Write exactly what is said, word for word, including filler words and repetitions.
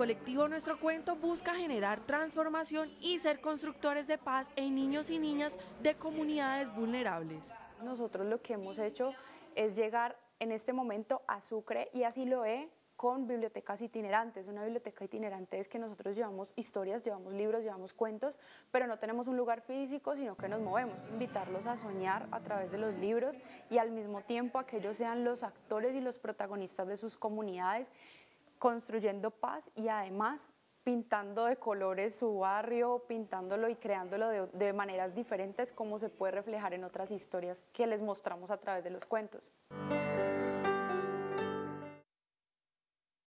colectivo Nuestro Cuento busca generar transformación y ser constructores de paz en niños y niñas de comunidades vulnerables. Nosotros lo que hemos hecho es llegar en este momento a Sucre y así lo he con bibliotecas itinerantes. Una biblioteca itinerante es que nosotros llevamos historias, llevamos libros, llevamos cuentos, pero no tenemos un lugar físico, sino que nos movemos. Invitarlos a soñar a través de los libros y al mismo tiempo a que ellos sean los actores y los protagonistas de sus comunidades, construyendo paz y además pintando de colores su barrio, pintándolo y creándolo de, de maneras diferentes como se puede reflejar en otras historias que les mostramos a través de los cuentos.